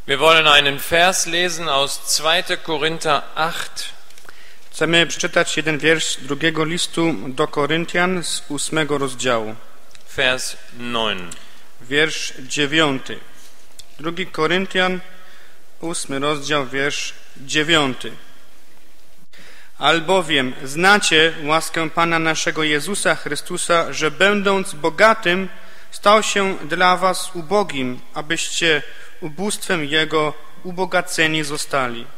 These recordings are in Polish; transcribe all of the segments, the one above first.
Wir wollen einen Vers lesen aus 2. Korinther 8. Chcemy przeczytać jeden wiersz drugiego listu do Koryntian z 8 rozdziału. Vers 9. Wiersz 9. 2 Koryntian, 8 rozdział, wiersz 9. Albowiem znacie łaskę Pana naszego Jezusa Chrystusa, że będąc bogatym, stał się dla was ubogim, abyście ubóstwem Jego ubogaceni zostali.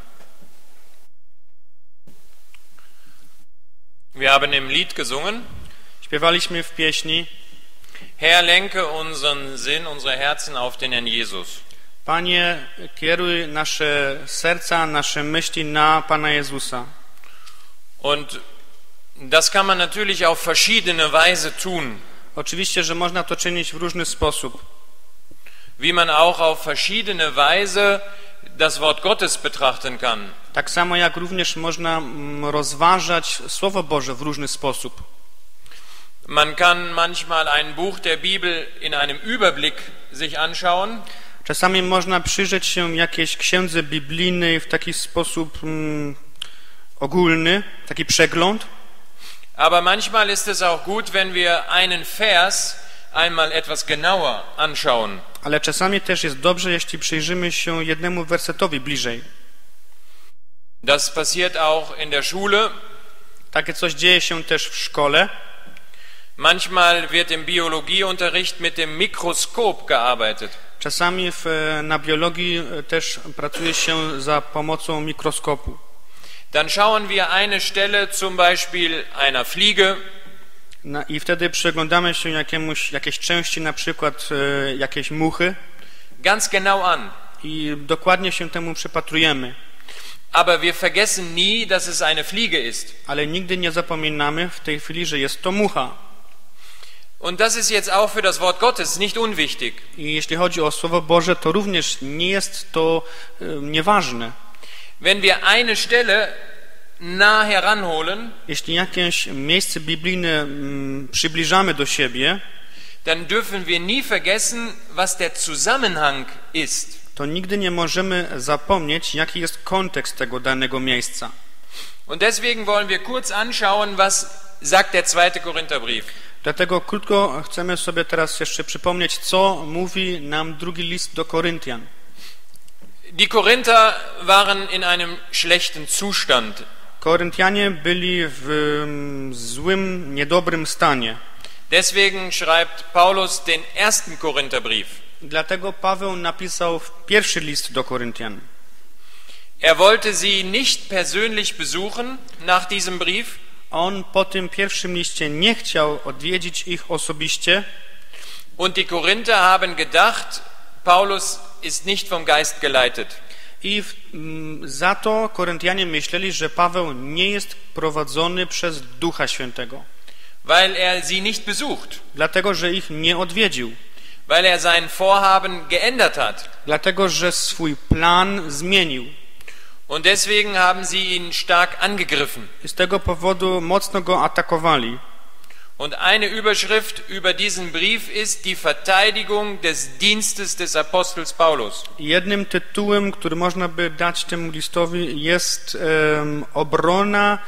Wir haben im Lied gesungen: Śpiewaliśmy w pieśni: Herr, lenke unseren Sinn, unsere Herzen auf den Herrn Jesus. Panie, kieruj nasze serca, nasze myśli na Pana Jezusa. Und das kann man natürlich auf verschiedene Weise tun. Oczywiście, że można to czynić w różny sposób. Wie man auch auf verschiedene Weise das Wort Gottes betrachten kann. Tak samo jak również można rozważać Słowo Boże w różny sposób. Man kann manchmal ein Buch der Bibel in einem Überblick sich anschauen. Czasami można przyjrzeć się jakiejś księdze biblijnej w taki sposób ogólny, taki przegląd. Aber manchmal ist es auch gut, wenn wir einen Vers einmal etwas genauer anschauen. Ale czasami też jest dobrze, jeśli przyjrzymy się jednemu wersetowi bliżej. Das passiert auch in der Schule. Takie coś dzieje się też w szkole. Manchmal wird im Biologieunterricht mit dem Mikroskop gearbeitet. Czasami na biologii też pracuje się za pomocą mikroskopu. Dann schauen wir eine Stelle, zum Beispiel einer Fliege. I wtedy przyglądamy się jakiejś części, na przykład jakiejś muchy. Ganz genau an. I dokładnie się temu przypatrujemy. Aber wir vergessen nie, dass es eine Fliege ist. Ale nigdy nie zapominamy w tej chwili, że jest to mucha. Und das ist jetzt auch für das Wort Gottes nicht unwichtig. I jeśli chodzi o Słowo Boże, to również nie jest to nieważne. Wenn wir eine Stelle nah heranholen, jeśli jakieś miejsce biblijne przybliżamy do siebie, dann dürfen wir nie vergessen, was der Zusammenhang ist. To nigdy nie możemy zapomnieć, jaki jest kontekst tego danego miejsca. Und deswegen wollen wir kurz anschauen, was sagt der 2. Korintherbrief. Dlatego krótko chcemy sobie teraz jeszcze przypomnieć, co mówi nam drugi list do Koryntian. Die Korinther waren in einem schlechten Zustand. Koryntianie byli w złym, niedobrym stanie. Deswegen schreibt Paulus den 1. Korintherbrief. Dlatego Paweł napisał pierwszy list do Koryntian. Er wollte sie nicht persönlich besuchen nach diesem Brief. On po tym pierwszym liście nie chciał odwiedzić ich osobiście. Und die Korinther haben gedacht, Paulus ist nicht vom Geist geleitet. I za to Koryntianie myśleli, że Paweł nie jest prowadzony przez Ducha Świętego. Weil er sie nicht besucht. Dlatego, że ich nie odwiedził. Weil er sein Vorhaben geändert hat. Dlatego, że swój plan zmienił. Und deswegen haben sie ihn stark angegriffen. I z tego powodu mocno go atakowali. Und eine Überschrift über diesen Brief ist die Verteidigung des Dienstes des Apostels Paulus. Jednym tytułem, który można by dać temu listowi, jest obrona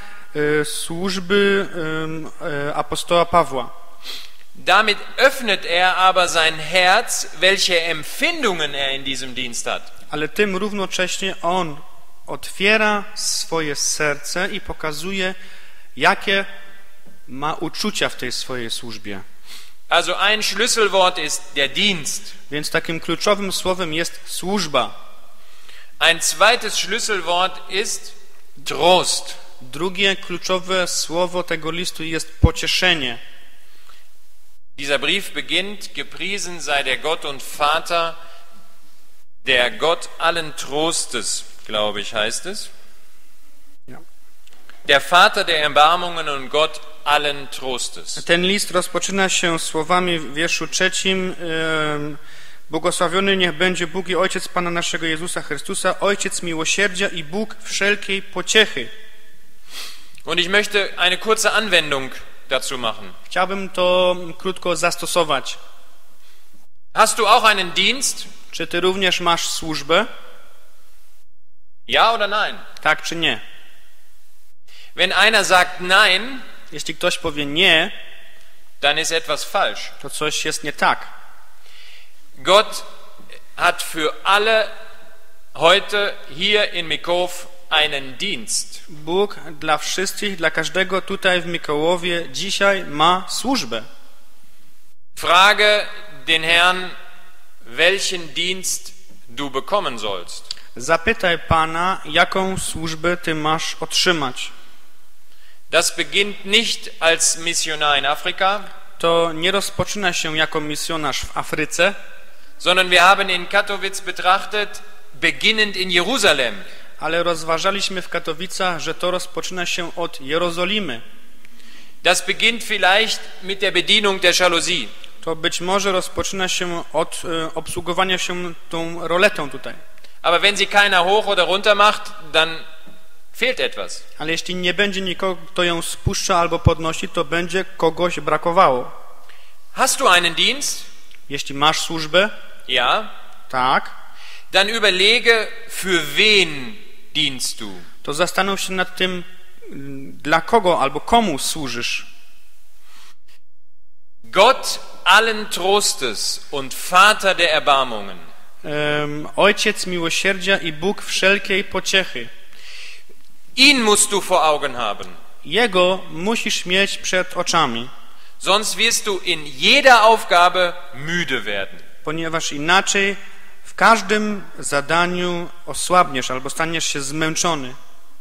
służby apostoła Pawła. Damit öffnet er aber sein Herz, welche Empfindungen er in diesem Dienst hat. Ale tym równocześnie on otwiera swoje serce i pokazuje, jakie ma uczucia w tej swojej służbie. Also ein Schlüsselwort ist der Dienst. Więc takim kluczowym słowem jest służba. Ein zweites Schlüsselwort ist Trost. Drugie kluczowe słowo tego listu jest pocieszenie. Dieser Brief beginnt: Gepriesen sei der Gott und Vater, der Gott allen Trostes, glaube ich, heißt es. Ja. Der Vater der Erbarmungen und Gott allen Trostes. Ten list rozpoczyna się słowami w wierszu 3. Błogosławiony niech będzie Bóg i Ojciec Pana naszego Jezusa Chrystusa, Ojciec miłosierdzia i Bóg wszelkiej pociechy. Und ich möchte eine kurze Anwendung dazu machen. Chciałbym to krótko zastosować. Hast du auch einen Dienst? Czy ty również masz służbę? Ja oder nein? Tak czy nie? Wenn einer sagt nein, Jeśli ktoś powie nie, dann ist etwas falsch. to coś jest nie tak. Gott hat für alle heute hier in Mikow einen Dienst. Bóg dla wszystkich, dla każdego tutaj w Mikołowie dzisiaj ma służbę. Frage den Herrn, welchen Dienst du bekommen sollst. Zapytaj Pana, jaką służbę ty masz otrzymać. Das beginnt nicht als Missionar in Afrika, To nie rozpoczyna się jako misjonarz w Afryce, sondern wir haben in Katowice betrachtet, beginnend in Jerusalem. ale rozważaliśmy w Katowicach, że to rozpoczyna się od Jerozolimy. Das beginnt vielleicht mit der Bedienung der Jalousie. To być może rozpoczyna się od obsługowania się tą roletą tutaj. Aber wenn sie keiner hoch oder runter macht, dann fehlt etwas. Ale jeśli nie będzie nikogo, kto ją spuszcza albo podnosi, to będzie kogoś brakowało. Hast du einen Dienst? Jeśli masz służbę, Ja. tak, Dann überlege, für wen dienst du? to zastanów się nad tym, dla kogo albo komu służysz. Gott allen Trostes und Vater der Erbarmungen. Ojciec miłosierdzia i Bóg wszelkiej pociechy. Ihn musst du vor Augen haben. Jego musisz mieć przed oczami, Sonst wirst du in jeder Aufgabe müde werden. ponieważ inaczej w każdym zadaniu osłabniesz albo staniesz się zmęczony.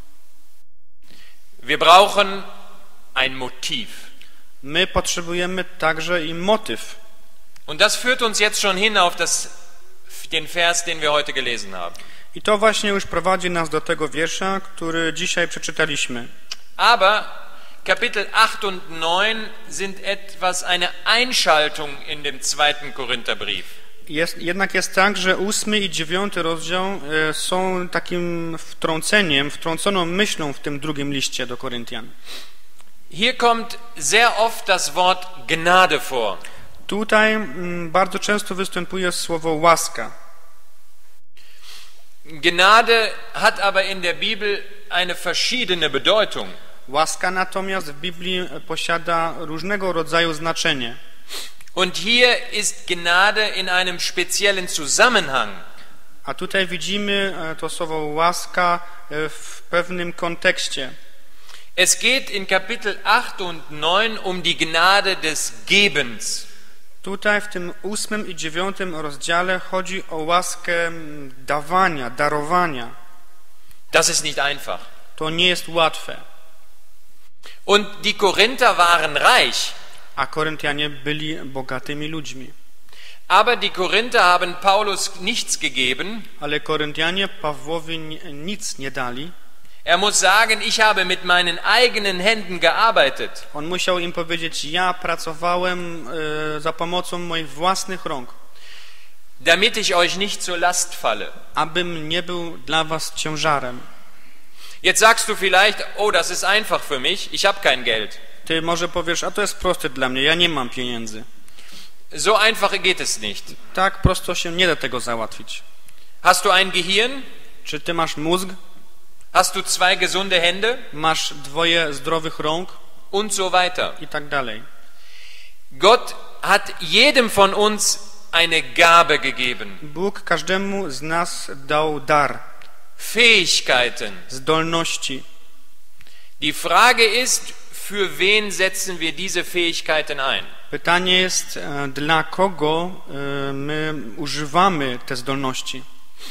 Wir brauchen ein Motiv. My potrzebujemy także i motyw. Und das führt uns jetzt schon hin auf den Vers, den wir heute gelesen haben. I to właśnie już prowadzi nas do tego wiersza, który dzisiaj przeczytaliśmy. Aber Kapitel 8 und 9 sind etwas eine Einschaltung in dem 2. Korintherbrief. Jednak jest tak, że 8 i 9 rozdział są takim wtrąconą myślą w tym drugim liście do Koryntian. Hier kommt sehr oft das Wort Gnade vor. Tutaj bardzo często występuje słowo łaska. Gnade hat aber in der Bibel eine verschiedene Bedeutung. Łaska natomiast w Biblii posiada różnego rodzaju znaczenie. Und hier ist Gnade in einem speziellen Zusammenhang. A tutaj widzimy to słowo łaska w pewnym kontekście. Es geht in Kapitel 8 und 9 um die Gnade des Gebens. Tutaj w tym 8 i 9 rozdziale chodzi o łaskę dawania, darowania. Das ist nicht einfach. To nie jest łatwe. Und die Korinther waren reich. A Koryntianie byli bogatymi ludźmi. Aber die Korinther haben Paulus nichts gegeben. Ale Koryntianie Pawłowi nic nie dali. Er muss sagen, ich habe mit meinen eigenen Händen gearbeitet. On musiał im powiedzieć, ja pracowałem za pomocą moich własnych rąk, Damit ich euch nicht zur Last falle. abym nie był dla was ciężarem. Jetzt sagst du vielleicht, oh, das ist einfach für mich, ich habe kein Geld. Ty może powiesz, a to jest proste dla mnie, ja nie mam pieniędzy. So einfach geht es nicht. Tak prosto się nie da tego załatwić. Hast du ein Gehirn? Czy ty masz mózg? Hast du 2 gesunde Hände? Masz 2 zdrowych rąk? Und so weiter. I tak dalej. Gott hat jedem von uns eine Gabe gegeben. Bóg każdemu z nas dał dar, Fähigkeiten. zdolności. Die Frage ist, für wen setzen wir diese Fähigkeiten ein? Pytanie jest, dla kogo my używamy te zdolności.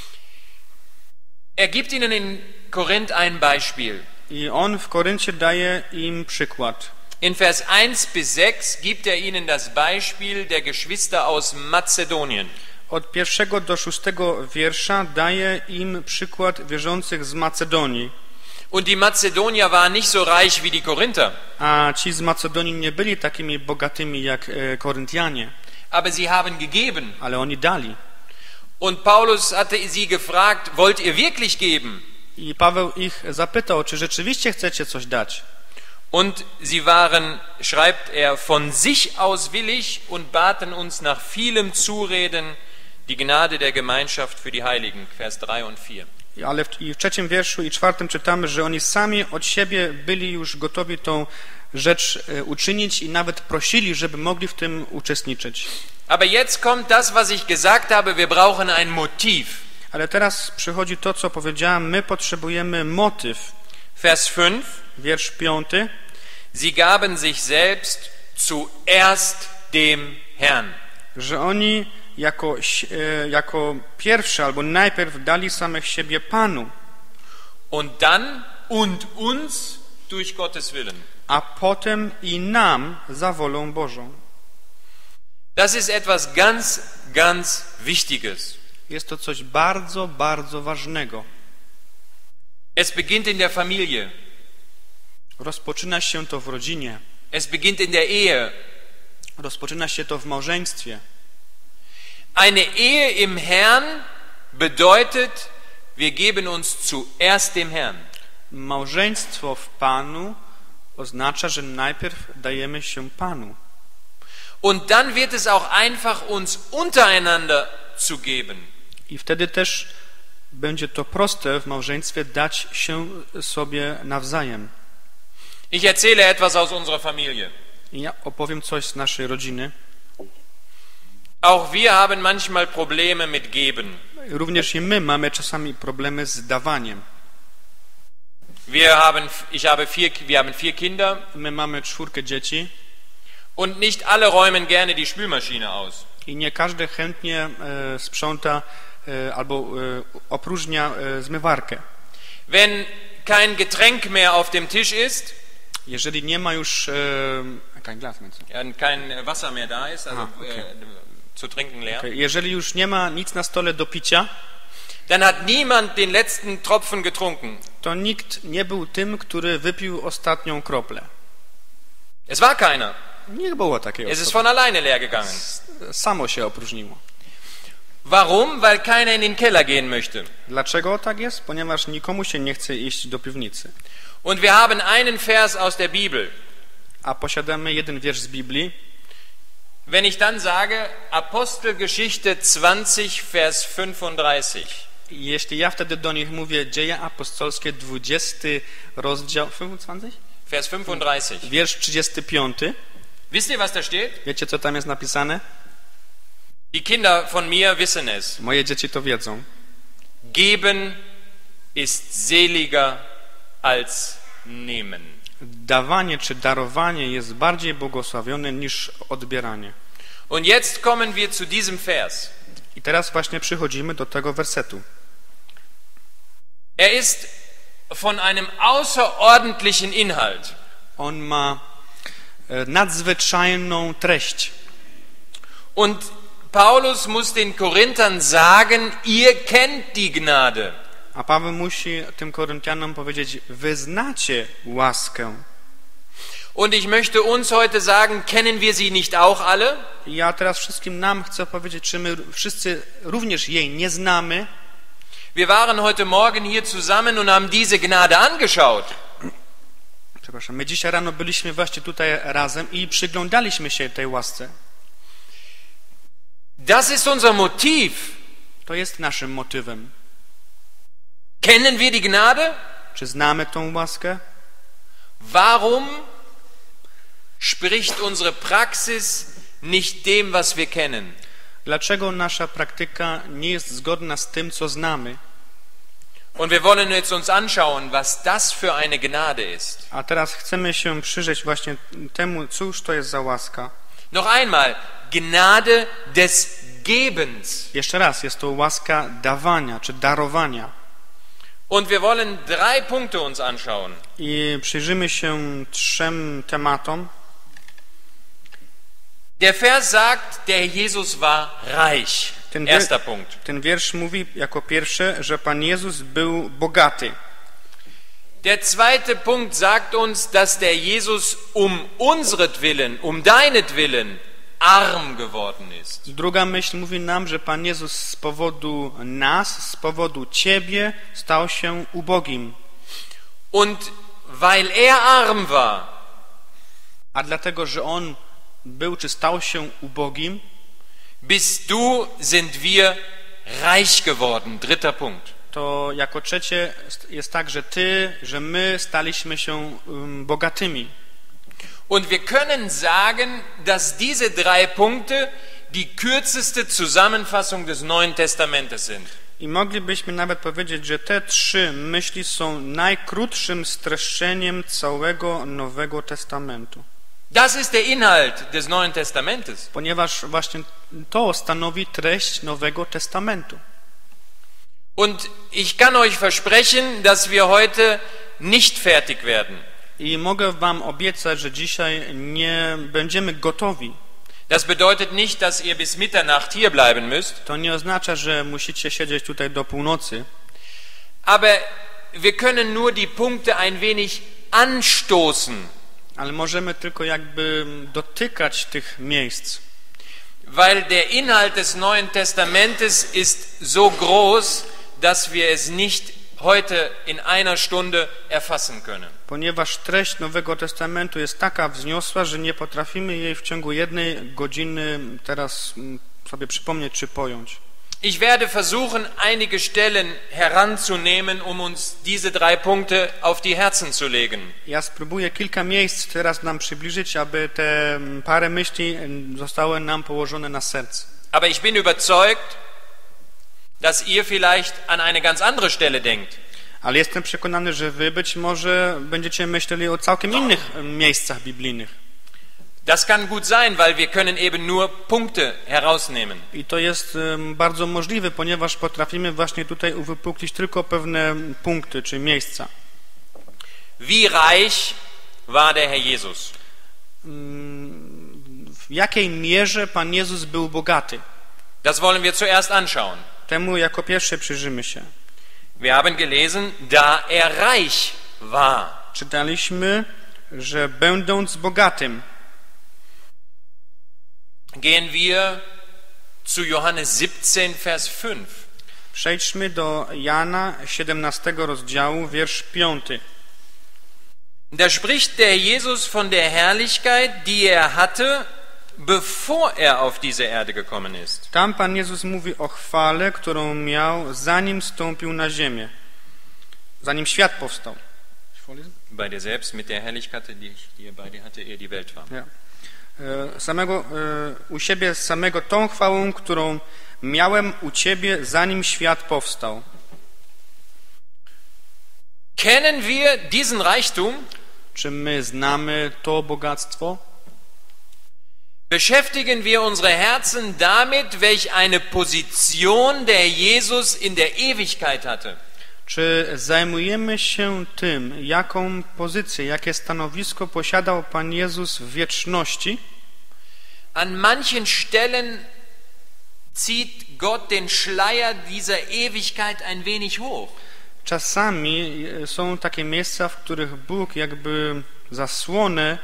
Er gibt ihnen in Korinth ein Beispiel. I on w Koryncie daje im przykład. In Vers 1 bis 6 gibt er ihnen das Beispiel der Geschwister aus Mazedonien. Od 1 do 6 wiersza daje im przykład wierzących z Macedonii. Und die Mazedonier waren nicht so reich wie die Korinther. A ci z Macedonii nie byli takimi bogatymi jak Koryntianie, Aber sie haben gegeben. ale oni dali. Und Paulus hatte sie gefragt, wollt ihr wirklich geben? I Paweł ich zapytał, czy rzeczywiście chcecie coś dać. Und sie waren, schreibt er, von sich aus willig und baten uns nach vielem Zureden die Gnade der Gemeinschaft für die Heiligen. Vers 3 und 4. Ale w 3 wierszu i 4 czytamy, że oni sami od siebie byli już gotowi tą rzecz uczynić i nawet prosili, żeby mogli w tym uczestniczyć. Aber jetzt kommt das, was ich gesagt habe, wir brauchen ein Motiv. Ale teraz przychodzi to, co powiedziałem, my potrzebujemy motyw. Vers 5. Wiersz 5. Sie gaben sich selbst zuerst dem Herrn. Że oni jako pierwsze albo najpierw dali samych siebie Panu. Und dann und uns durch Gottes Willen. A potem i nam za wolą Bożą. Das ist etwas ganz, ganz Wichtiges. Jest to coś bardzo, bardzo ważnego. Es beginnt in der Familie. Rozpoczyna się to w rodzinie. Es beginnt in der Ehe. Rozpoczyna się to w małżeństwie. Eine Ehe im Herrn bedeutet, wir geben uns zuerst dem Herrn. Małżeństwo w Panu oznacza, że najpierw dajemy się Panu. Und dann wird es auch einfach uns untereinander zu geben. I wtedy też będzie to proste w małżeństwie dać się sobie nawzajem. Ich erzähle etwas aus unserer Familie. I ja opowiem coś z naszej rodziny. Auch wir haben manchmal Probleme mit geben. Również i my mamy czasami problemy z dawaniem. Wir haben 4 Kinder. My mamy 4 dzieci. Und nicht alle räumen gerne die Spülmaschine aus. I nie każdy chętnie sprząta albo opróżnia zmywarkę. Wenn kein Getränk mehr auf dem Tisch ist, jeżeli nie ma już kein Wasser mehr da ist, also zu trinken leer. Okay. Jeżeli już nie ma nic na stole do picia, dann hat niemand den letzten Tropfen getrunken. To nikt nie był tym, który wypił ostatnią kroplę. Es war keiner. Nie było takiego. Es ist von alleine leer gegangen. Samo się opróżniło. Warum? Weil keiner in den Keller gehen möchte. Dlaczego tak jest? Ponieważ nikomu się nie chce iść do piwnicy. Und wir haben einen Vers aus der Bibel. A posiadamy jeden wiersz z Biblii. Wenn ich dann sage, Apostelgeschichte 20, Vers 35. Jeśli ja wtedy do nich mówię Dzieje apostolskie 20 rozdział 25? Vers 35. Wiersz 35. Wisst ihr, was da steht? Wiecie, co tam jest napisane? Die Kinder von mir wissen es. Moje dzieci to wiedzą. Geben ist seliger als nehmen. Dawanie czy darowanie jest bardziej błogosławione niż odbieranie. Und jetzt kommen wir zu diesem Vers. I teraz właśnie przychodzimy do tego wersetu. Er ist von einem außerordentlichen Inhalt. On ma nadzwyczajną treść. Und Paulus muss den Korinthern sagen, ihr kennt die Gnade. A Paweł musi tym Koryntianom powiedzieć, wy znacie łaskę. Und ich möchte uns heute sagen, kennen wir sie nicht auch alle? I ja teraz wszystkim nam chcę powiedzieć, czy my wszyscy również jej nie znamy. Wir waren heute Morgen hier zusammen und haben diese Gnade angeschaut. Przepraszam, my dzisiaj rano byliśmy właśnie tutaj razem i przyglądaliśmy się tej łasce. Das ist unser Motiv. To jest naszym motywem. Kennen wir die Gnade? Czy znamy tą łaskę? Warum spricht unsere Praxis nicht dem, was wir kennen? Dlaczego nasza praktyka nie jest zgodna z tym, co znamy? Und wir wollen jetzt uns anschauen, was das für eine Gnade ist. A teraz chcemy się przyjrzeć właśnie temu, cóż to jest za łaska. Noch einmal, Gnade des Gebens. Jeszcze raz, jest to łaska dawania, czy darowania. Und wir wollen 3 Punkte uns anschauen. I przyjrzymy się 3 tematom. Der Vers sagt, der Jesus war reich. Erster Punkt. Ten wiersz mówi jako pierwszy, że Pan Jezus był bogaty. Der zweite Punkt sagt uns, dass der Jesus unseretwillen, deinetwillen, arm geworden ist. Druga myśl mówi nam, że Pan Jezus z powodu nas, z powodu Ciebie stał się ubogim. Und weil er arm war, a dlatego, że On był czy stał się ubogim, bist du, sind wir reich geworden. Dritter Punkt. to jako trzecie jest tak, że my staliśmy się bogatymi. Und wir können sagen, dass diese 3 Punkte die kürzeste Zusammenfassung des Neuen Testamentes sind. I moglibyśmy nawet powiedzieć, że te 3 myśli są najkrótszym streszczeniem całego Nowego Testamentu. Das ist der Inhalt des Neuen Testamentes. Ponieważ właśnie to stanowi treść Nowego Testamentu. Und ich kann euch versprechen, dass wir heute nicht fertig werden. I mogę wam obiecać, że dzisiaj nie będziemy gotowi. Das bedeutet nicht, dass ihr bis Mitternacht hier bleiben müsst. To nie oznacza, że musicie siedzieć tutaj do północy. Aber wir können nur die Punkte ein wenig anstoßen. Ale możemy tylko jakby dotykać tych miejsc. Weil der Inhalt des Neuen Testamentes ist so groß, dass wir es nicht heute in einer Stunde erfassen können. Ponieważ treść Nowego Testamentu jest taka wzniosła, że nie potrafimy jej w ciągu 1 godziny teraz sobie przypomnieć czy pojąć. Ich werde versuchen, einige Stellen heranzunehmen, um uns diese 3 Punkte auf die Herzen zu legen. Ja spróbuję kilka miejsc teraz nam przybliżyć, aby te parę myśli zostały nam położone na serce. Aber ich bin überzeugt, dass ihr vielleicht an eine ganz andere Stelle denkt. Ale jestem przekonany, że wy być może będziecie myśleli o całkiem innych miejscach biblijnych. Das kann gut sein, weil wir können eben nur Punkte herausnehmen. I to jest bardzo możliwe, ponieważ potrafimy właśnie tutaj uwypuklić tylko pewne punkty czy miejsca. Wie reich war der Herr Jesus? W jakiej mierze Pan Jezus był bogaty? Das wollen wir zuerst anschauen. Temu jako pierwsze przyjrzymy się. Wir haben gelesen, da er reich war. Czytaliśmy, że będąc bogatym. Gehen wir zu Johannes 17, Vers 5. Przejdźmy do Jana 17 rozdziału, wiersz 5. Da spricht der Jesus von der Herrlichkeit, die er hatte, bevor er auf diese Erde gekommen ist. Tam Pan Jezus mówi o chwale, którą miał, zanim stąpił na ziemię, zanim świat powstał. Bei dir selbst mit der Herrlichkeit, die er bei dir hatte, ehe die Welt war. Ja. U siebie samego tą chwałą, którą miałem u Ciebie, zanim świat powstał. Kennen wir diesen Reichtum? Czy my znamy to bogactwo? Beschäftigen wir unsere Herzen damit, welch eine Position der Jesus in der Ewigkeit hatte? Czy zajmujemy się tym, jaką pozycję, jakie stanowisko posiadał Pan Jezus w wieczności? An manchen Stellen zieht Gott den Schleier dieser Ewigkeit ein wenig hoch. Czasami są takie miejsca, w których Bóg jakby zasłonę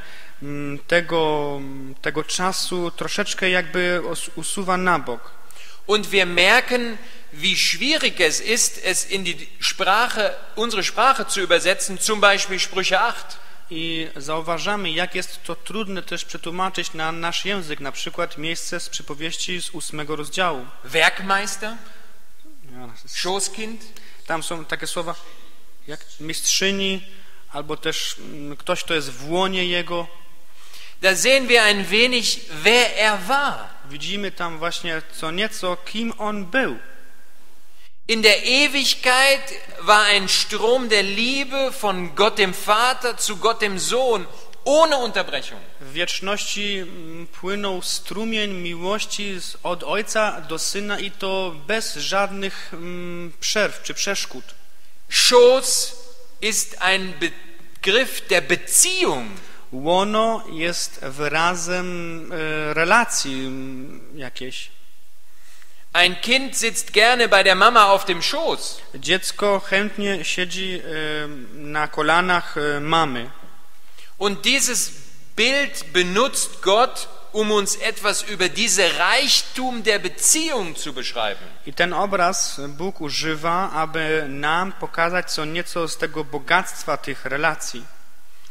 tego czasu troszeczkę jakby usuwa na bok. Und wir merken, wie schwierig es ist, es in die Sprache, unsere Sprache zu übersetzen, zum Beispiel Sprüche 8. I zauważamy, jak jest to trudne też przetłumaczyć na nasz język, na przykład miejsce z przypowieści z 8 rozdziału. Werkmeister, Schoßkind. Tam są takie słowa jak mistrzyni, albo też ktoś, kto jest w łonie jego. Da sehen wir ein wenig, wer er war. Widzimy tam właśnie co nieco, kim on był. In der Ewigkeit war ein Strom der Liebe von Gott dem Vater zu Gott dem Sohn, ohne Unterbrechung. W wieczności płynął strumień miłości od Ojca do Syna i to bez żadnych przerw czy przeszkód. Schoß ist ein Begriff der Beziehung. Łono jest wyrazem relacji jakiejś. Ein Kind sitzt gerne bei der Mama auf dem Schoß. Dziecko chętnie siedzi na kolanach mamy. Und dieses Bild benutzt Gott, um uns etwas über diese Reichtum der Beziehung zu beschreiben. I ten obraz Bóg używa, aby nam pokazać co nieco z tego bogactwa tych relacji.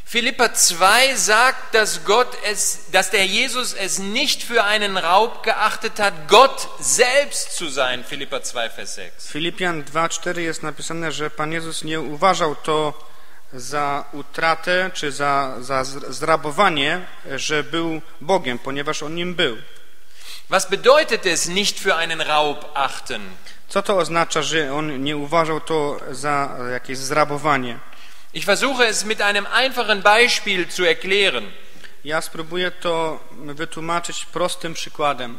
Philipper 2 sagt, dass der Jesus es nicht für einen Raub geachtet hat, Gott selbst zu sein. Philipper 2, Vers 6. Filipian 2:4 jest napisane, że Pan Jezus nie uważał to za utratę czy za zrabowanie, że był Bogiem, ponieważ On nim był. Was bedeutet es, nicht für einen Raub achten? Co to oznacza, że On nie uważał to za jakieś zrabowanie? Ich versuche es mit einem einfachen Beispiel zu erklären. Ja spróbuję to wytłumaczyć prostym przykładem.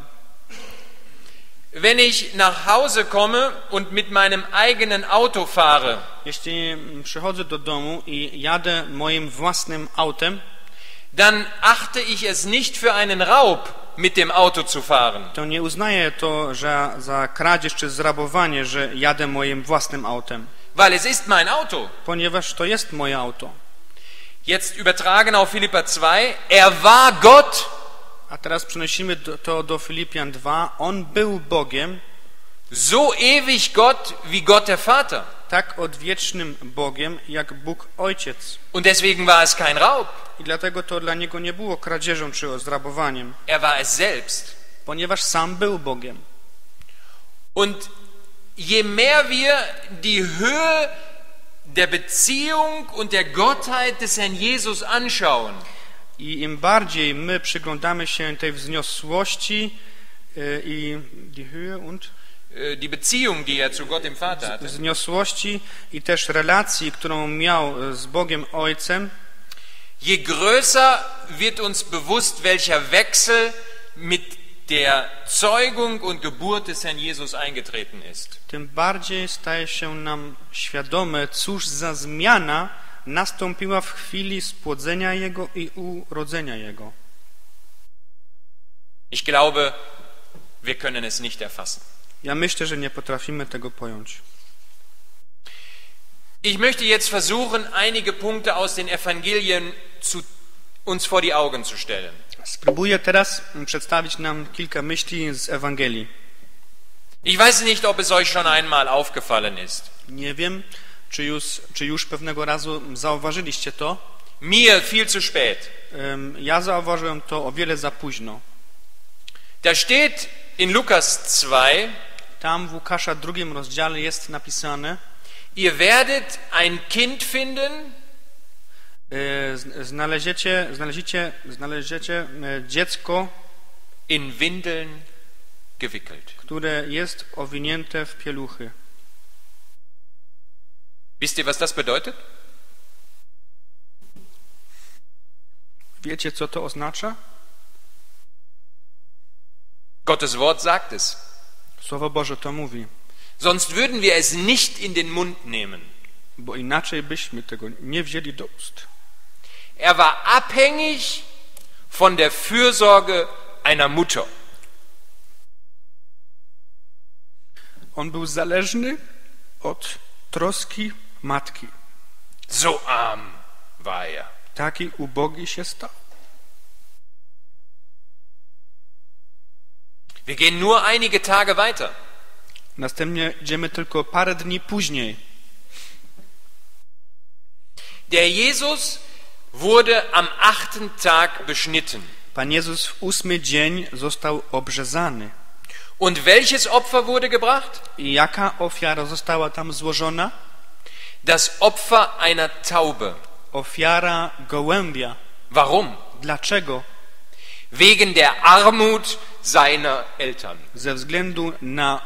Wenn ich nach Hause komme und mit meinem eigenen Auto fahre, Jeśli przychodzę do domu i jadę moim własnym autem, dann achte ich es nicht für einen Raub, mit dem Auto zu fahren. to nie uznaję to, że za kradzież czy zrabowanie, że jadę moim własnym autem, Weil es ist mein Auto. ponieważ to jest moje auto. Jetzt übertragen auf Philipper 2. Er war Gott. A teraz przenosimy to do Filipian 2. On był Bogiem, So ewig Gott wie Gott der Vater. tak odwiecznym Bogiem, jak Bóg Ojciec. Und deswegen war es kein Raub. I dlatego to dla Niego nie było kradzieżą czy zrabowaniem, Er war es selbst. ponieważ sam był Bogiem. Und je mehr wir die Höhe der Beziehung und der Gottheit des Herrn Jesus anschauen, I im bardziej my przyglądamy się tej wzniosłości i die Höhe und die Beziehung, die er zu Gott dem Vater hatte, wzniosłości i też relacji, którą miał z Bogiem Ojcem, je größer wird uns bewusst, welcher Wechsel mit der Zeugung und Geburt des Herrn Jesus eingetreten ist. tym bardziej staje się nam świadome, cóż za zmiana nastąpiła w chwili spłodzenia Jego i urodzenia Jego. Ich glaube, wir können es nicht erfassen. Ja myślę, że nie potrafimy tego pojąć. Ich möchte jetzt versuchen, einige Punkte aus den Evangelien uns vor die Augen zu stellen. Spróbuję teraz przedstawić nam kilka myśli z Ewangelii. Ich weiß nicht, ob es euch schon einmal aufgefallen ist. Nie wiem, czy już pewnego razu zauważyliście to. Mir viel zu spät. Ja zauważyłem to o wiele za późno. Da steht in Lukas 2, Tam w Łukasza 2 rozdziale jest napisane: ihr werdet ein Kind finden, znaleziecie dziecko, in Windeln gewickelt. które jest owinięte w pieluchy. Wisst ihr, was das bedeutet? Wiecie, co to oznacza? Gottes Wort sagt es. Słowo Boże to mówi, Sonst würden wir es nicht in den Mund nehmen. bo inaczej byśmy tego nie wzięli do ust. Er war abhängig von der Fürsorge einer Mutter. On był zależny od troski matki. So arm war er. Taki ubogi się stał. Wir gehen nur einige Tage weiter. Następnie idziemy tylko parę dni później. Der Jesus wurde am 8. Tag beschnitten. Pan Jezus w 8 dzień został obrzezany. Und welches Opfer wurde gebracht? I jaka ofiara została tam złożona? Das Opfer einer Taube. Ofiara gołębia. Warum? Dlaczego? Wegen der Armut seiner Eltern. Ze względu na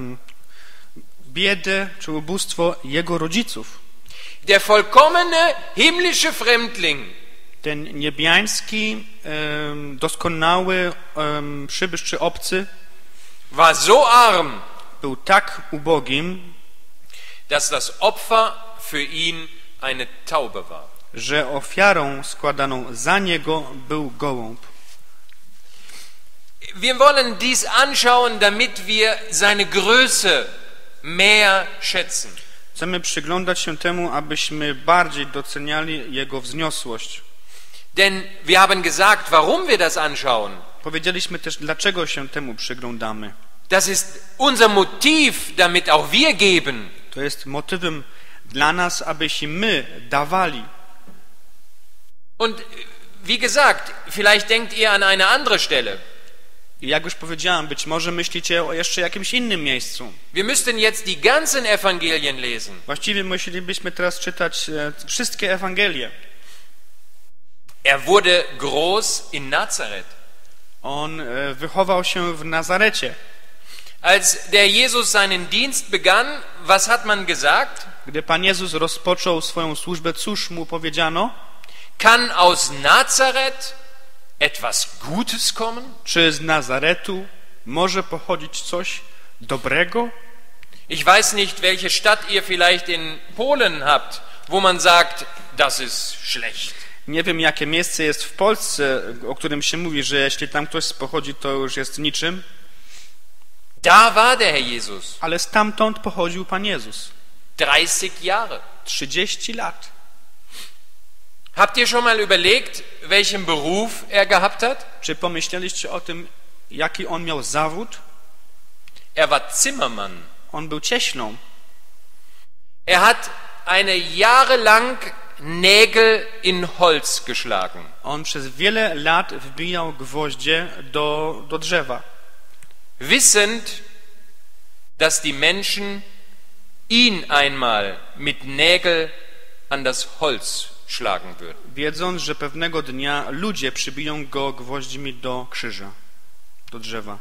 biedę czy ubóstwo jego rodziców. Der vollkommene himmlische Fremdling Ten niebiański, doskonały przybysz czy obcy war so arm, był tak ubogim, dass das Opfer für ihn eine Taube war. że ofiarą składaną za niego był gołąb. Wir wollen dies anschauen, damit wir seine Größe mehr schätzen. Chcemy przyglądać się temu, abyśmy bardziej doceniali jego wzniosłość. Denn wir haben gesagt, warum wir das anschauen. Powiedzieliśmy też, dlaczego się temu przyglądamy. Das ist unser Motiv, damit auch wir geben. To jest motywem dla nas, abyśmy my dawali. Und wie gesagt, vielleicht denkt ihr an eine andere Stelle. I jak już powiedziałem, być może myślicie o jeszcze jakimś innym miejscu. Wir müssten jetzt die ganzen Evangelien lesen. Właściwie musielibyśmy teraz czytać wszystkie Ewangelie. Er wurde groß in Nazareth. On wychował się w Nazarecie. Als der Jesus seinen Dienst begann, was hat man gesagt? Gdy Pan Jezus rozpoczął swoją służbę, cóż mu powiedziano? Kann aus Nazareth etwas Gutes kommen? Czy z Nazaretu może pochodzić coś dobrego? Ich weiß nicht, welche Stadt ihr vielleicht in Polen habt, wo man sagt, das ist schlecht. Nie wiem, jakie miejsce jest w Polsce, o którym się mówi, że jeśli tam ktoś pochodzi, to już jest niczym. Da war der Herr Jesus. Ale stamtąd pochodził Pan Jezus. 30 Jahre. 30 lat. Habt ihr schon mal überlegt, welchen Beruf er gehabt hat? Czy pomyśleliście o tym, jaki on miał zawód? Er war Zimmermann. On był cieślą. Er hat eine jahrelang Nägel in Holz geschlagen. On przez wiele lat wbijał gwoździe do drzewa. Wissend, dass die Menschen ihn einmal mit Nägel an das Holz schlagen würden. Wiedząc, że pewnego dnia ludzie przybiją go gwoździmi do krzyża, do drzewa.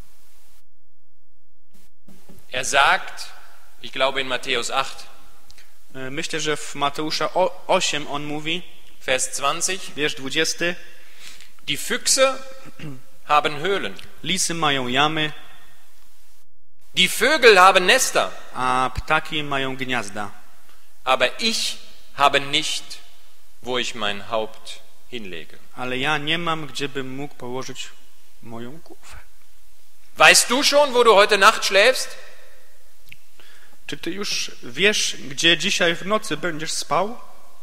Er sagt, ich glaube in Matthäus 8, Myślę, że w Mateusza 8 on mówi, Vers 20, wiersz 20, die Füchse haben Höhlen, lisy mają jamy, die Vögel haben Nester, a ptaki mają gniazda. aber ich habe nicht, wo ich mein Haupt hinlege. Ale ja nie mam, gdzie bym mógł położyć moją głowę. Weißt du schon, wo du heute Nacht schläfst? Czy ty już wiesz, gdzie dzisiaj w nocy będziesz spał?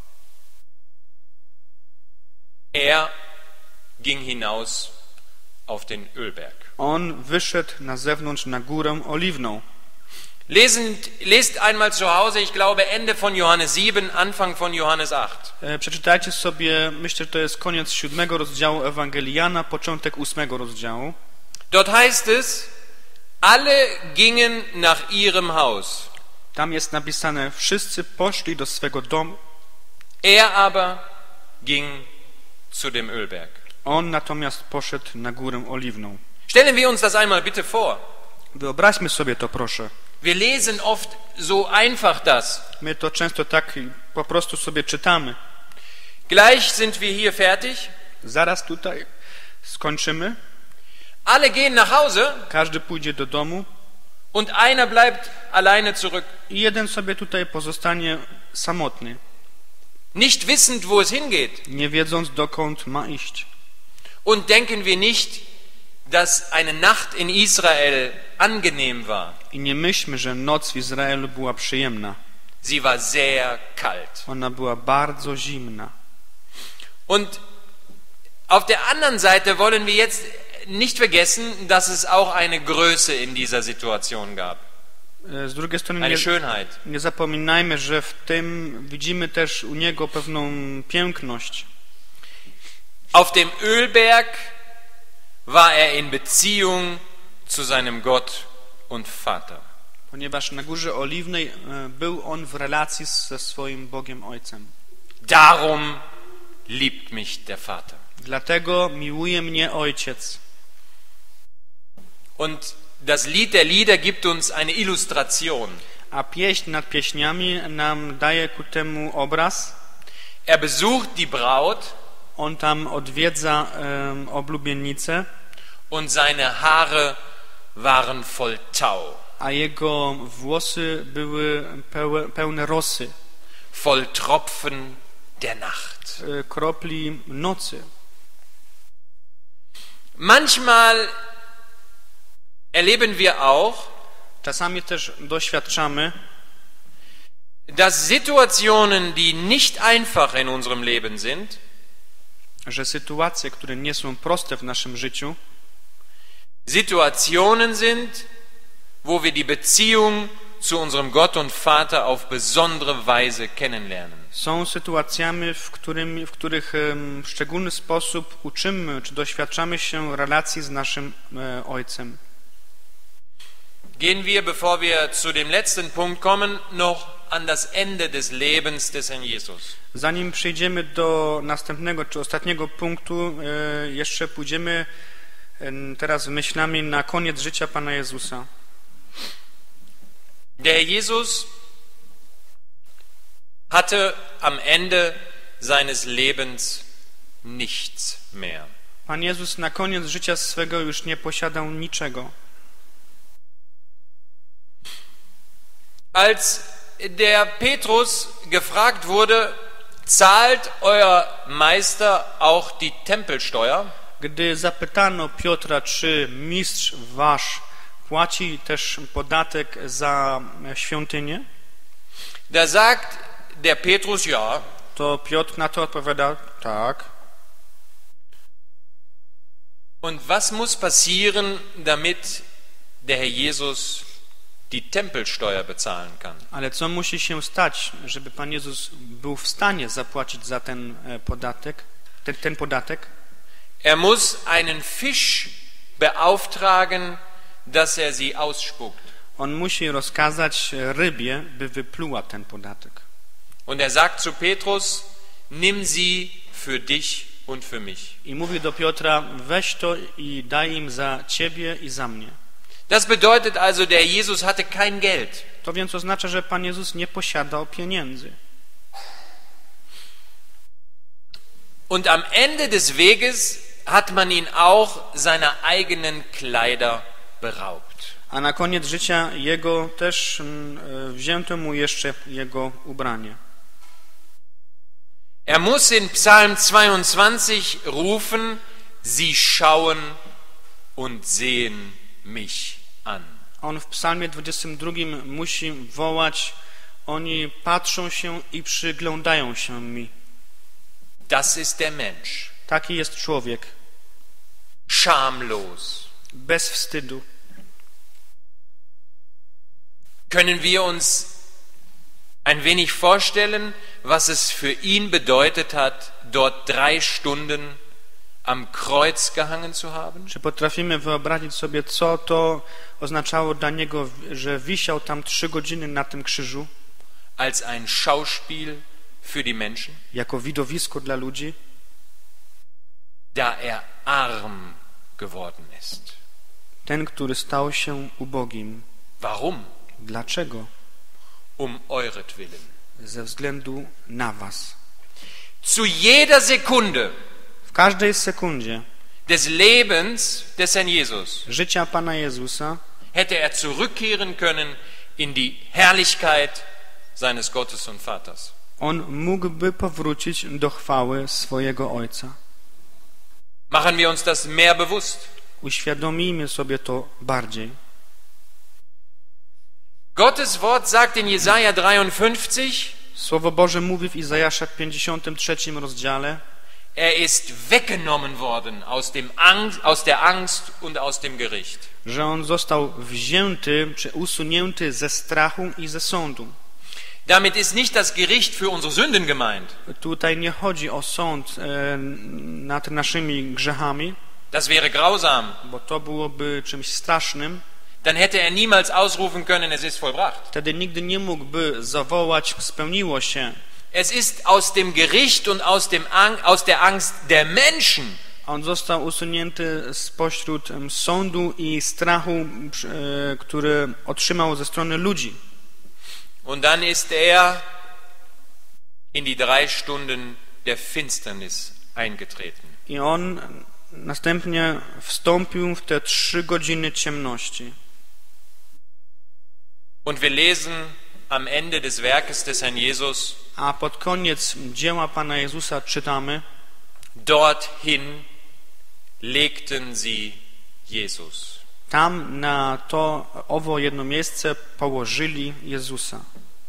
Er ging hinaus auf den Ölberg. On wyszedł na zewnątrz na górę oliwną. Lest einmal zu Hause, ich glaube Ende von Johannes 7, Anfang von Johannes 8. Przeczytajcie sobie, myślę, że to jest koniec 7 rozdziału Ewangelii Jana, początek 8 rozdziału. Dort heißt es, alle gingen nach ihrem Haus. Tam jest napisane, wszyscy poszli do swego domu. Er aber ging zu dem Ölberg. On natomiast poszedł na górę oliwną. Stellen wir uns das einmal bitte vor. Wyobraźmy sobie to, proszę. Wir lesen oft so einfach das. My to często tak po prostu sobie czytamy. Gleich sind wir hier fertig. Zaraz tutaj skończymy. Alle gehen nach Hause Każdy pójdzie do domu. und einer bleibt alleine zurück. I jeden sobie tutaj pozostanie samotny, Nicht wissend, wo es hingeht. nie wiedząc, dokąd ma iść. Und denken wir nicht, dass eine Nacht in Israel angenehm war. I nie myślmy, że noc w Izraelu była przyjemna. Sie war sehr kalt. Ona była bardzo zimna. Und auf der anderen Seite wollen wir jetzt nicht vergessen, dass es auch eine Größe in dieser Situation gab. Z drugiej strony Eine Schönheit. nie zapominajmy, że w tym widzimy też u niego pewną piękność. Auf dem Ölberg war er in Beziehung zu seinem Gott und Vater. Ponieważ na Górze Oliwnej był on w relacji ze swoim Bogiem Ojcem. Darum liebt mich der Vater. Dlatego miłuje mnie Ojciec. Und das Lied der Lieder gibt uns eine Illustration. A pieśń nad pieśniami nam daje ku temu obraz. Er besucht die Braut On tam odwiedza oblubienicę, und seine Haare waren voll Tau, a jego włosy były pełne rosy, voll Tropfen der Nacht. kropli nocy. Manchmal erleben wir auch, Czasami też doświadczamy, dass Situationen, die nicht einfach in unserem Leben sind, że sytuacje, które nie są proste w naszym życiu, Situationen sind, wo wir die Beziehung zu unserem Gott und Vater auf besondere Weise kennenlernen. Są sytuacjami, w których w szczególny sposób uczymy czy doświadczamy się relacji z naszym Ojcem. Gehen wir, bevor wir zu dem letzten Punkt kommen, noch an das Ende des Lebens des Herrn Jesus. Zanim przejdziemy do następnego czy ostatniego punktu, jeszcze pójdziemy teraz myślami na koniec życia Pana Jezusa. Der Herr Jesus hatte am Ende seines Lebens nichts mehr. Pan Jezus na koniec życia swego już nie posiadał niczego. Als der Petrus gefragt wurde, zahlt euer Meister auch die Tempelsteuer? Gdy zapytano Piotra, czy mistrz wasz płaci też podatek za świątynię, Da sagt der Petrus ja. to Piotr na to odpowiada tak. Und was muss passieren, damit der Herr Jesus die Tempelsteuer bezahlen kann? Ale co musi się stać, żeby Pan Jezus był w stanie zapłacić za ten podatek? Ten podatek? Er muss einen Fisch beauftragen, dass er sie ausspuckt. On musi rozkazać rybie, by wypluła ten podatek. Und er sagt zu Petrus, nimm sie für dich und für mich. I mówi do Piotra, weź to i daj im za ciebie i za mnie. Das bedeutet also, der Jesus hatte kein Geld. To więc oznacza, że Pan Jezus nie posiadał pieniędzy. Und am Ende des Weges hat man ihn auch seiner eigenen Kleider beraubt. A na koniec życia jego też wzięto mu jeszcze jego ubranie. Er muss in Psalm 22 rufen, sie schauen und sehen mich an. On w psalmie 22 musi wołać, oni patrzą się i przyglądają się mi. Das ist der Mensch. Taki jest człowiek. Schamlos. Bez wstydu. Können wir uns ein wenig vorstellen, was es für ihn bedeutet hat, dort 3 Stunden am Kreuz gehangen zu haben? Czy potrafimy wyobrazić sobie, co to oznaczało dla niego, że wisiał tam 3 godziny na tym krzyżu? Als ein Schauspiel für die Menschen? Jako widowisko dla ludzi? Da er arm geworden ist. Ten, który stał się ubogim. Warum? Dlaczego? Um euretwillen. Ze względu na was. Zu jeder Sekunde W każdej sekundzie des Lebens des Herrn Jesus życia Pana Jezusa hätte er zurückkehren können in die Herrlichkeit seines Gottes und Vaters. on mógłby powrócić do chwały swojego Ojca. Machen wir uns das mehr bewusst. Uświadomijmy sobie to bardziej. Gottes Wort sagt in Jesaja 53, Słowo Boże mówi w Izajasza 53 rozdziale, er ist weggenommen worden aus der Angst und aus dem Gericht. że on został wzięty czy usunięty ze strachu i ze sądu. Damit ist nicht das Gericht für unsere Sünden gemeint. Tutaj nie chodzi o sąd nad naszymi grzechami, Das wäre grausam. bo to byłoby czymś strasznym. Dann hätte er niemals ausrufen können, es ist vollbracht. Wtedy nigdy nie mógłby zawołać, spełniło się. Es ist aus dem Gericht und aus der Angst der Menschen. On został usunięty spośród sądu i strachu, który otrzymał ze strony ludzi. Und dann ist er in die 3 Stunden der Finsternis eingetreten. I on następnie wstąpił w te 3 godziny ciemności. Und wir lesen am Ende des Werkes des Herrn Jesus, A pod koniec dzieła Pana Jezusa czytamy: dorthin legten sie Jesus. Tam na owo jedno miejsce położyli Jezusa.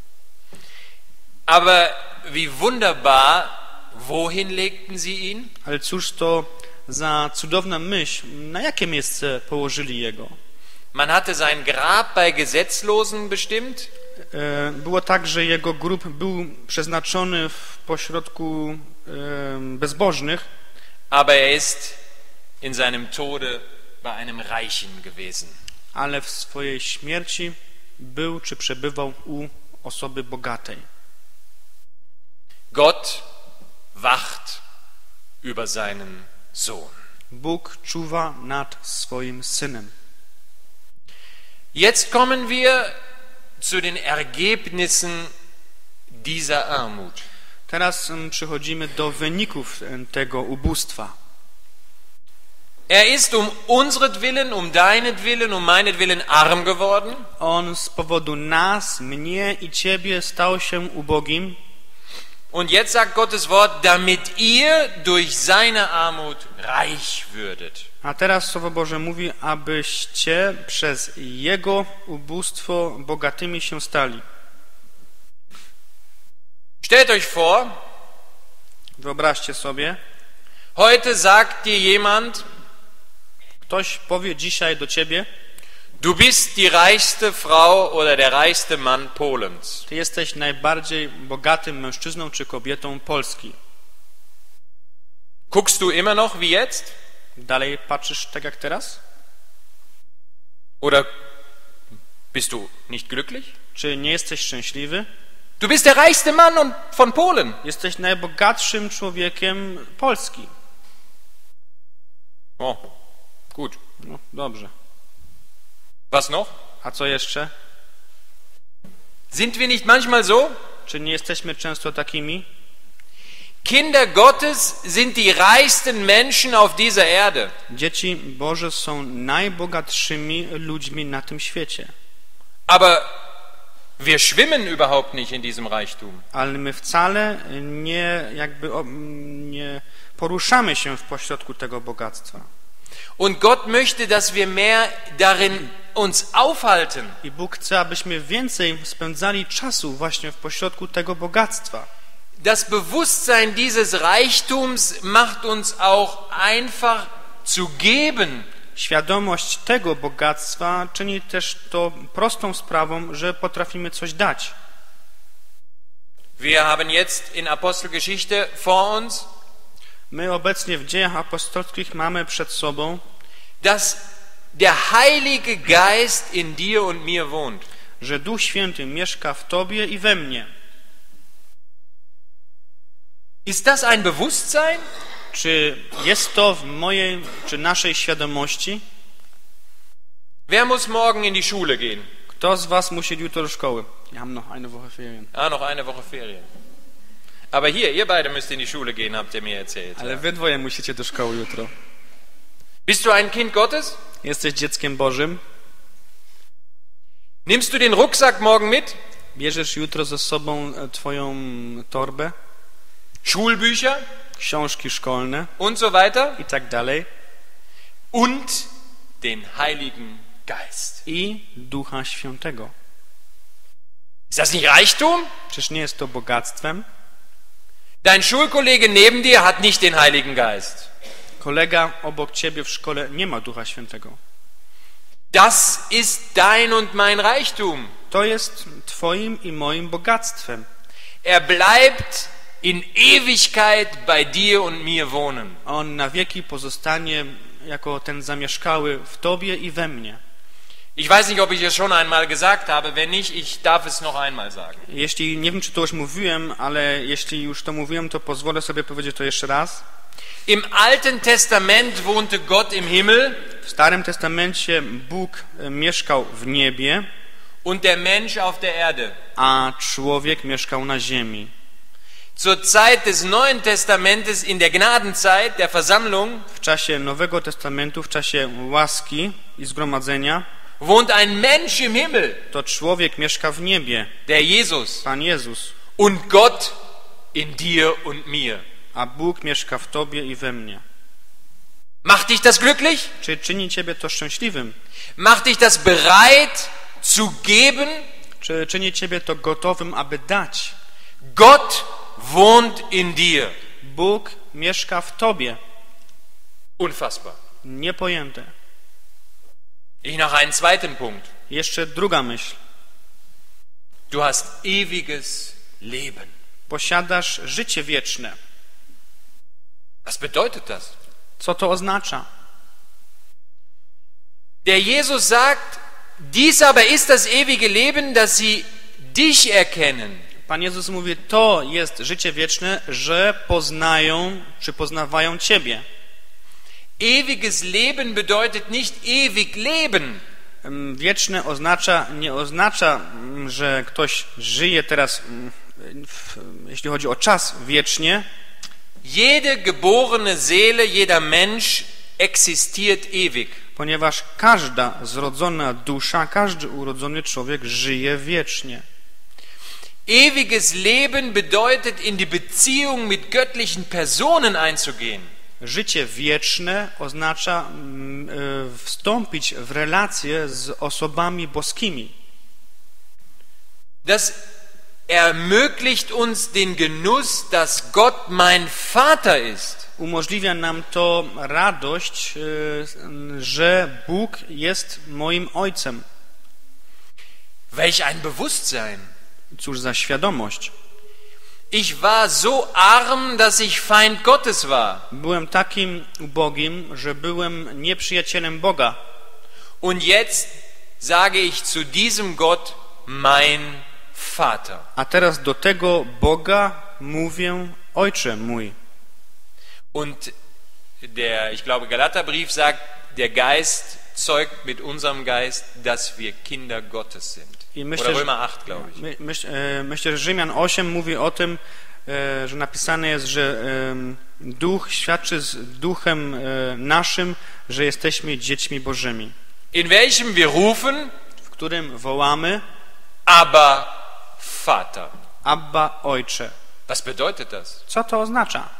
Aber wie wunderbar, wohin legten sie ihn? Ale cóż to za cudowna myśl, na jakie miejsce położyli Jego? Man hatte sein Grab bei Gesetzlosen bestimmt. było tak, że jego grób był przeznaczony w pośrodku bezbożnych, aber er ist in seinem Tode bei einem Reichen gewesen. ale w swojej śmierci był czy przebywał u osoby bogatej. Gott wacht über seinen Sohn. Bóg czuwa nad swoim synem. Jetzt kommen wir zu den Ergebnissen dieser Armut. Teraz przechodzimy do wyników tego ubóstwa. Er ist um unseretwillen, um deinetwillen, um meinetwillen arm geworden. On z powodu nas, mnie i ciebie stał się ubogim. Und jetzt sagt Gottes Wort, damit ihr durch seine Armut reich würdet. A teraz Słowo Boże mówi, abyście przez jego ubóstwo bogatymi się stali. Stellt euch vor, Wyobraźcie sobie, heute sagt dir jemand, ktoś powie dzisiaj do ciebie, du bist die reichste Frau oder der reichste Mann Polens. ty jesteś najbardziej bogatym mężczyzną czy kobietą Polski. Guckst du immer noch wie jetzt? Dalej patrzysz tak jak teraz? Oder bist du nicht glücklich? Czy nie jesteś szczęśliwy? Du bist der reichste Mann von Polen. Jesteś najbogatszym człowiekiem Polski. Oh, gut. No, dobrze. Was noch? A co jeszcze? Sind wir nicht manchmal so? Czy nie jesteśmy często takimi? Kinder Gottes sind die reichsten Menschen auf dieser Erde. Dzieci Boże są najbogatszymi ludźmi na tym świecie. Aber wir schwimmen überhaupt nicht in diesem Reichtum. Ale my wcale nie poruszamy się w pośrodku tego bogactwa. Und Gott möchte, dass wir mehr darin uns aufhalten. I Bóg chce, abyśmy więcej spędzali czasu właśnie w pośrodku tego bogactwa. Das Bewusstsein dieses Reichtums macht uns auch einfach zu geben. Świadomość tego bogactwa czyni też to prostą sprawą, że potrafimy coś dać. Wir haben jetzt in Apostelgeschichte vor uns, My obecnie w Dziejach Apostolskich mamy przed sobą, dass der Heilige Geist in dir und mir wohnt. że Duch Święty mieszka w Tobie i we mnie. Ist das ein Bewusstsein? Czy jest to w mojej, czy naszej świadomości? Wer muss morgen in die Schule gehen? Kto z was musi jutro do szkoły? Wir haben noch eine Woche Ferien. Ah, noch eine Woche Ferien. Aber hier, ihr beide müsst in die Schule gehen, habt ihr mir erzählt. Ale wy dwoje musicie do szkoły jutro. Bist du ein Kind Gottes? Jesteś dzieckiem Bożym? Nimmst du den Rucksack morgen mit? Bierzesz jutro ze sobą twoją torbę, Schulbücher książki szkolne und so weiter? i tak dalej. Und den Heiligen Geist. I Ducha Świętego. Ist das nicht Reichtum? Czyż nie jest to bogactwem? Dein Schulkollege neben dir hat nicht den Heiligen Geist. Kolega obok ciebie w szkole nie ma Ducha Świętego. Das ist dein und mein Reichtum. To jest twoim i moim bogactwem. Er bleibt in Ewigkeit bei dir und mir wohnen. On na wieki pozostanie jako ten zamieszkały w tobie i we mnie. Ich weiß nicht, ob ich es schon einmal gesagt habe. Wenn nicht, ich darf es noch einmal sagen. Jeśli, nie wiem, czy to już mówiłem, ale jeśli już to mówiłem, to pozwolę sobie powiedzieć to jeszcze raz. Im Alten Testament wohnte Gott im Himmel. W Starym Testamencie Bóg mieszkał w niebie, Und der Mensch auf der Erde. a człowiek mieszkał na ziemi. Zur Zeit des Neuen Testamentes, in der Gnadenzeit, der Versammlung, W czasie Nowego Testamentu, w czasie łaski i zgromadzenia, wohnt ein Mensch im Himmel, to człowiek mieszka w niebie, der Jesus. Pan Jezus, Und Gott in dir und mir. a Bóg mieszka w tobie i we mnie. Macht dich das glücklich? Czy czyni ciebie to szczęśliwym? Macht dich das bereit zu geben? Czy czyni ciebie to gotowym, aby dać? Gott wohnt in dir. Bóg mieszka w tobie. Unfassbar. Niepojęte. Ich noch einen zweiten Punkt. Jeszcze druga myśl. Du hast ewiges Leben. Posiadasz życie wieczne. Was bedeutet das? Co to oznacza? Der Jesus sagt, dies aber ist das ewige Leben, dass sie dich erkennen. Pan Jezus mówi, to jest życie wieczne, że poznają, czy poznawają Ciebie. Ewiges Leben bedeutet nicht ewig leben. Wieczne nie oznacza, że ktoś żyje teraz, jeśli chodzi o czas, wiecznie. Jede geborene Seele, jeder Mensch existiert ewig. Ponieważ każda zrodzona dusza, każdy urodzony człowiek żyje wiecznie. Ewiges Leben bedeutet, in die Beziehung mit göttlichen Personen einzugehen. Życie wieczne oznacza wstąpić w relacje z osobami boskimi. Das ermöglicht uns den Genuss, dass Gott mein Vater ist. Umożliwia nam to radość, że Bóg jest moim Ojcem. Welch ein Bewusstsein. Cóż za świadomość. Ich war so arm, dass ich Feind Gottes war. Byłem takim ubogim, że byłem nieprzyjacielem Boga. Und jetzt sage ich zu diesem Gott, mein Vater. A teraz do tego Boga mówię, Ojcze mój. Und ich glaube, Galaterbrief sagt, der Geist zeugt mit unserem Geist, dass wir Kinder Gottes sind. I myślę, Oder Römer 8, glaube ich. Myślę, że Rzymian 8 mówi o tym, że napisane jest, że Duch świadczy z Duchem naszym, że jesteśmy dziećmi Bożymi. In welchem wir rufen, w którym wołamy Abba, Vater. Abba, Ojcze. Was bedeutet das? Co to oznacza?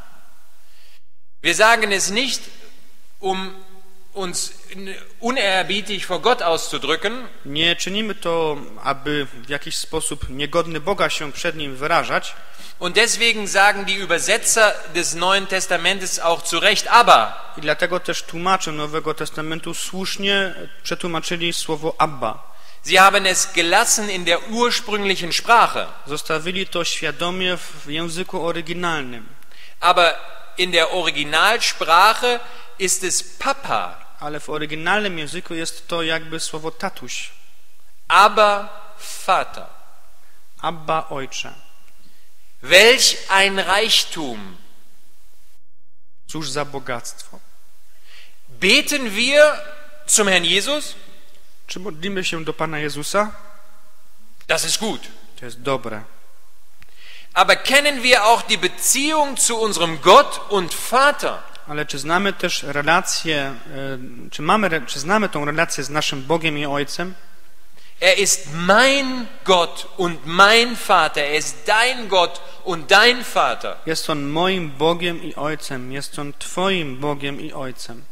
Wir sagen es nicht, um uns unehrbietlich vor Gott auszudrücken. Nie czynimy to, aby w jakiś sposób niegodny Boga się przed Nim wyrażać. Und deswegen sagen die Übersetzer des Neuen Testamentes auch zu Recht Abba. I dlatego też tłumacze Nowego Testamentu słusznie przetłumaczyli słowo Abba. Sie haben es gelassen in der ursprünglichen Sprache. Zostawili to świadomie w języku oryginalnym. Aber in der Originalsprache ist es Papa. Ale w oryginalnym języku jest to jakby słowo tatuś. Abba, Vater. Abba, Ojcze. Welch ein Reichtum. Cóż za bogactwo. Beten wir zum Herrn Jesus? Czy modlimy się do Pana Jezusa? Das ist gut. To jest dobre. Aber kennen wir auch die Beziehung zu unserem Gott und Vater? Ale czy znamy też relację, czy znamy tą relację z naszym Bogiem i Ojcem? Er ist mein Gott und mein Vater. Er ist dein Gott und dein Vater. Jest On moim Bogiem i Ojcem. Jest On Twoim Bogiem i Ojcem.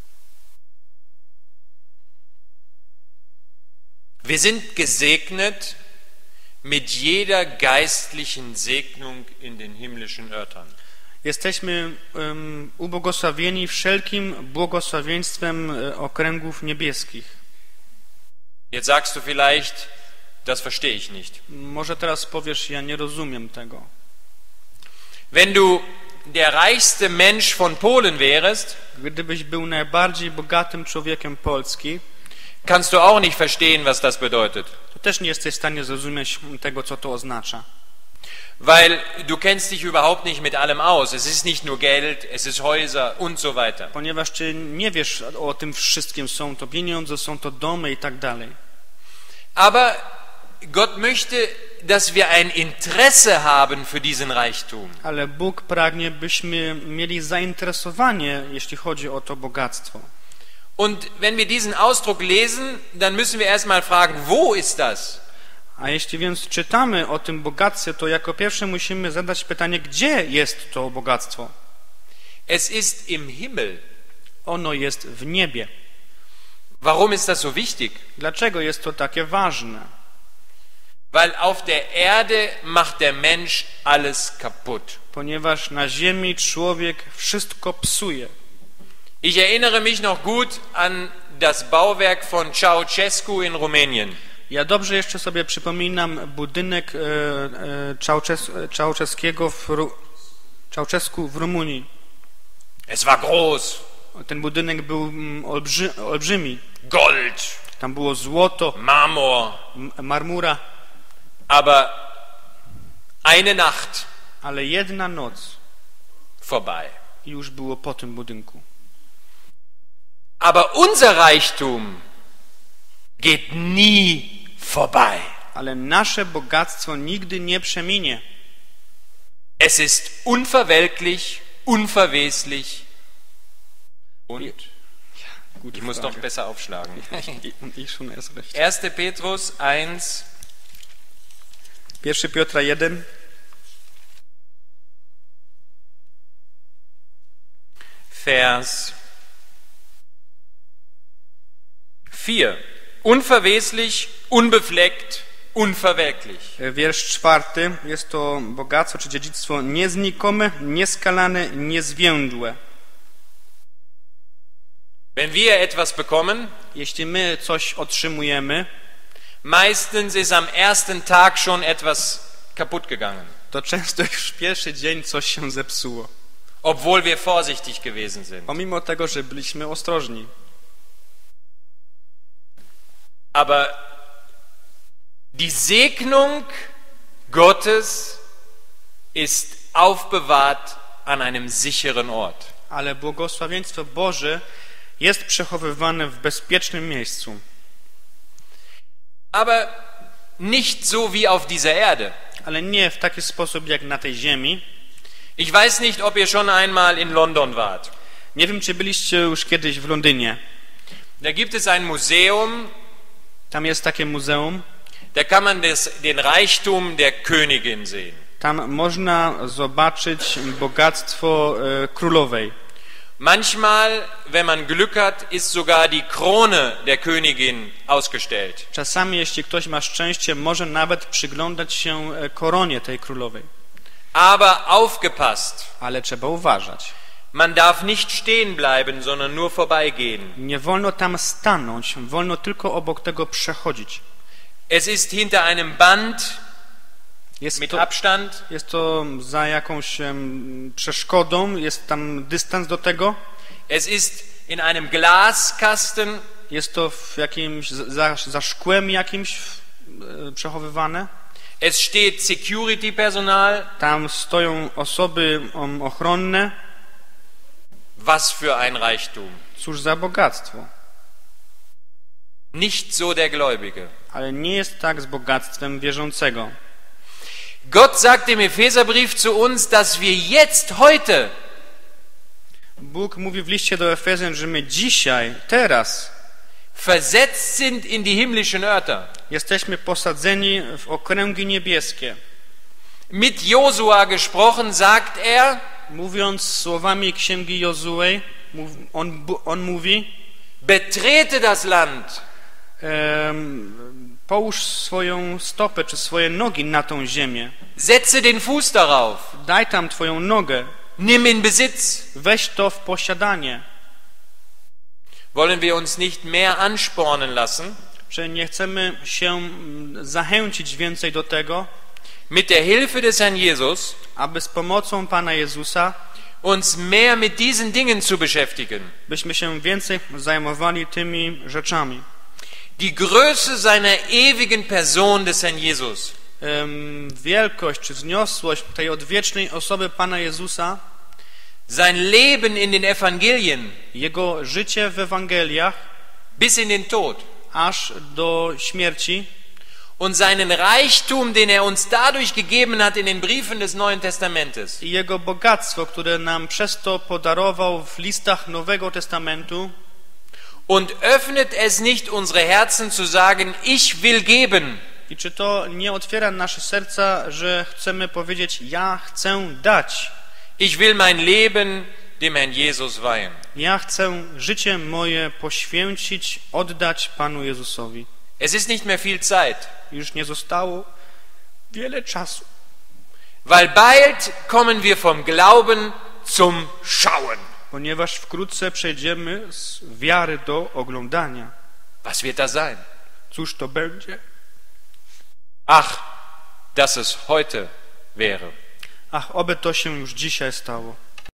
Wir sind gesegnet mit jeder geistlichen Segnung in den himmlischen Örtern. Jesteśmy ubłogosławieni wszelkim błogosławieństwem okręgów niebieskich. Jetzt sagst du vielleicht, das verstehe ich nicht. Może teraz powiesz, ja nie rozumiem tego. Wenn du der reichste Mensch von Polen wärst, Gdybyś był najbardziej bogatym człowiekiem Polski, kannst du auch nicht verstehen, was das bedeutet. to też nie jesteś w stanie zrozumieć tego, co to oznacza. Weil du kennst dich überhaupt nicht mit allem aus. Es ist nicht nur Geld, es ist Häuser und so weiter. Ponieważ ty nie wiesz o tym wszystkim, są to pieniądze, są to domy i tak dalej. Aber Gott möchte, dass wir ein Interesse haben für diesen Reichtum. Ale Bóg pragnie, byśmy mieli zainteresowanie, jeśli chodzi o to bogactwo. Und wenn wir diesen Ausdruck lesen, dann müssen wir erstmal fragen, wo ist das? A jeśli więc czytamy o tym bogactwie, to jako pierwsze musimy zadać pytanie, gdzie jest to bogactwo? Es ist im Himmel. Ono jest w niebie. Warum ist das so wichtig? Dlaczego jest to takie ważne? Weil auf der Erde macht der Mensch alles kaputt. Ponieważ na ziemi człowiek wszystko psuje. Ich erinnere mich noch gut an das Bauwerk von Ceausescu in Rumänien. Ja dobrze jeszcze sobie przypominam budynek Ceausescu w Rumunii. Es war groß. Ten budynek był olbrzymi. Gold, Tam było złoto, Marmor. marmura, Aber eine Nacht ale jedna noc vorbei. i już było po tym budynku. Aber unser Reichtum geht nie vorbei. Ale nasze bogactwo nigdy nie przeminie. Es ist unverwelklich, unverweslich und ich muss doch besser aufschlagen. I schon erst recht. 1. Petrus 1, 1 Piotra 1, Vers 4. Unverweslich, unbefleckt, unverwelklich. wiersz 4. Jest to bogactwo czy dziedzictwo nieznikome, nieskalane, niezwiędłe. Wenn wir etwas bekommen, Jeśli my coś otrzymujemy, meistens ist am ersten Tag schon etwas kaputt gegangen, to często już w pierwszy dzień coś się zepsuło. obwohl wir vorsichtig gewesen sind. Pomimo tego, że byliśmy ostrożni. Aber die Segnung Gottes ist aufbewahrt an einem sicheren Ort. Ale błogosławieństwo Boże jest przechowywane w bezpiecznym miejscu. Aber nicht so wie auf dieser Erde. Ale nie w taki sposób jak na tej ziemi. Ich weiß nicht, ob ihr schon einmal in London wart. Nie wiem, czy byliście już kiedyś w Londynie. Da gibt es ein Museum, Tam jest takie muzeum. da kann man den Reichtum der Königin sehen. Tam można zobaczyć bogactwo królowej. Manchmal, wenn man Glück hat, ist sogar die Krone der Königin ausgestellt. Czasami, jeśli ktoś ma szczęście, może nawet przyglądać się koronie tej królowej. Aber aufgepasst! Ale trzeba uważać. Man darf nicht stehen bleiben, sondern nur vorbeigehen. Nie wolno tam stanąć, wolno tylko obok tego przechodzić. Es ist hinter einem Band mit Abstand. Jest to za jakąś przeszkodą, jest tam dystans do tego. Es ist in einem Glaskasten. Jest to w jakimś, za szkłem jakimś przechowywane. Es steht Security Personal. Tam stoją osoby ochronne. Was für ein Reichtum. Cóż za bogactwo. Nicht so der Gläubige. Ale nie jest tak z bogactwem wierzącego. Gott sagt im Epheserbrief zu uns, dass wir jetzt, heute, Bóg mówi w liście do Efezjan, że my dzisiaj, teraz versetzt sind in die himmlischen Örter. jesteśmy posadzeni w okręgi niebieskie. Mit Josua gesprochen, sagt er, Mówiąc słowami księgi Jozuej, on mówi: betrete das Land. Połóż swoją stopę czy swoje nogi na tą ziemię. Setze den Fuß darauf. Daj tam twoją nogę. Nimm in Besitz. Weź to w posiadanie. Wollen wir uns nicht mehr anspornen lassen? Czy nie chcemy się zachęcić więcej do tego, mit der Hilfe des Herrn Jesus, aby z pomocą Pana Jezusa uns mehr mit diesen Dingen zu beschäftigen? byśmy się więcej zajmowali tymi rzeczami. Die Größe seiner ewigen Person des Herrn Jesus. Wielkość czy wzniosłość tej odwiecznej osoby Pana Jezusa, sein Leben in den Evangelien, Jego życie w Ewangeliach, bis in den Tod, aż do śmierci und seinen Reichtum, den er uns dadurch gegeben hat in den Briefen des Neuen Testamentes. i Jego bogactwo, które nam przez to podarował w listach Nowego Testamentu. Und öffnet es nicht unsere Herzen zu sagen, ich will geben. I czy to nie otwiera nasze serca, że chcemy powiedzieć: ja chcę dać. Ich will mein Leben dem Herrn Jesus weihen. Ja chcę życie moje poświęcić, oddać Panu Jezusowi. Es ist nicht mehr viel Zeit. Już nie zostało wiele czasu. Weil bald kommen wir vom Glauben zum Schauen. Ponieważ wkrótce przejdziemy z wiary do oglądania. Was wird das sein? Cóż to będzie? Ach, dass es heute wäre. Ach, oby to się już dzisiaj stało.